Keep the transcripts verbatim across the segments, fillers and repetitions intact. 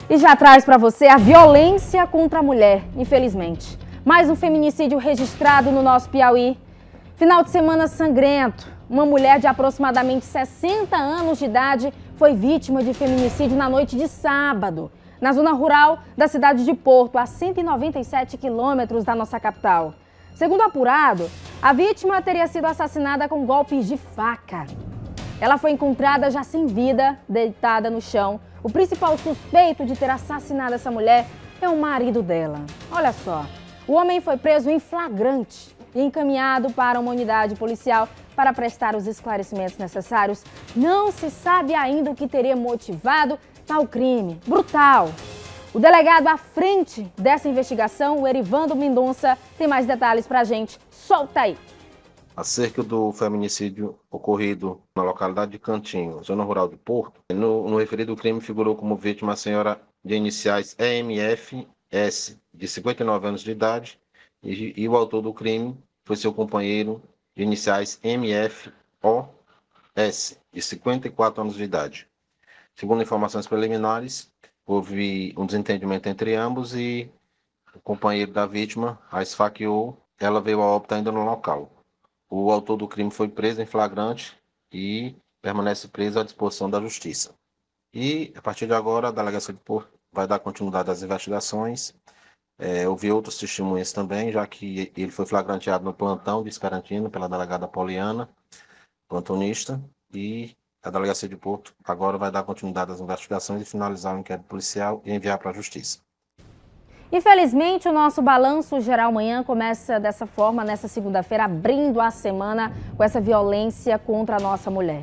E já traz para você a violência contra a mulher, infelizmente. Mais um feminicídio registrado no nosso Piauí. Final de semana sangrento. Uma mulher de aproximadamente sessenta anos de idade foi vítima de feminicídio na noite de sábado, na zona rural da cidade de Porto, a cento e noventa e sete quilômetros da nossa capital. Segundo apurado, a vítima teria sido assassinada com golpes de faca. Ela foi encontrada já sem vida, deitada no chão. O principal suspeito de ter assassinado essa mulher é o marido dela. Olha só, o homem foi preso em flagrante e encaminhado para uma unidade policial para prestar os esclarecimentos necessários. Não se sabe ainda o que teria motivado tal crime brutal. O delegado à frente dessa investigação, o Erivando Mendonça, tem mais detalhes pra gente. Solta aí! Acerca do feminicídio ocorrido na localidade de Cantinho, zona rural de Porto, no, no referido crime figurou como vítima a senhora de iniciais E M F S, de cinquenta e nove anos de idade, e, e o autor do crime foi seu companheiro de iniciais M F O S, de cinquenta e quatro anos de idade. Segundo informações preliminares, houve um desentendimento entre ambos e o companheiro da vítima a esfaqueou. Ela veio a óbito ainda no local. O autor do crime foi preso em flagrante e permanece preso à disposição da Justiça. E, a partir de agora, a Delegacia de Porto vai dar continuidade às investigações. É, houve outros testemunhas também, já que ele foi flagranteado no plantão de Esperantino pela delegada Poliana, plantonista, e a Delegacia de Porto agora vai dar continuidade às investigações e finalizar o inquérito policial e enviar para a Justiça. Infelizmente, o nosso Balanço Geral Manhã começa dessa forma, nessa segunda-feira, abrindo a semana com essa violência contra a nossa mulher.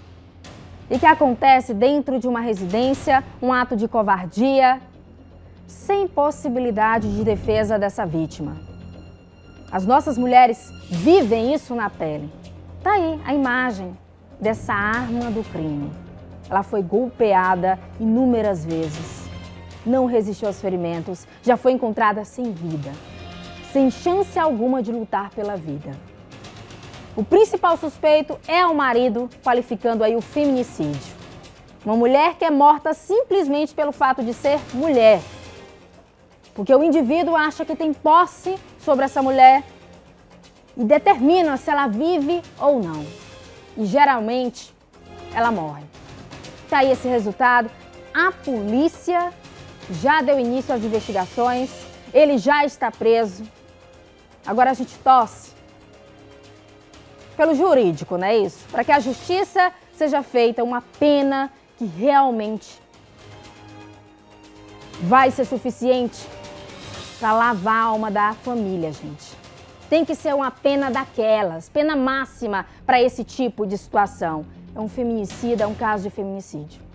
E que acontece dentro de uma residência, um ato de covardia, sem possibilidade de defesa dessa vítima. As nossas mulheres vivem isso na pele. Tá aí a imagem dessa arma do crime. Ela foi golpeada inúmeras vezes. Não resistiu aos ferimentos, já foi encontrada sem vida, sem chance alguma de lutar pela vida. O principal suspeito é o marido, qualificando aí o feminicídio. Uma mulher que é morta simplesmente pelo fato de ser mulher. Porque o indivíduo acha que tem posse sobre essa mulher e determina se ela vive ou não. E geralmente ela morre. Tá aí esse resultado. A polícia já deu início às investigações, ele já está preso. Agora a gente torce pelo jurídico, não é isso? Para que a justiça seja feita, uma pena que realmente vai ser suficiente para lavar a alma da família, gente. Tem que ser uma pena daquelas, pena máxima para esse tipo de situação. É um feminicídio, é um caso de feminicídio.